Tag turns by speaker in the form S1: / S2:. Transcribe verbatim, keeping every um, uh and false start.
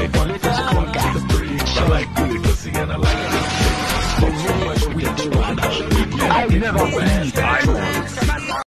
S1: like one to one to three. I like good pussy and I like it. Smoke so much weed, you wanna leave me.
S2: I've never seen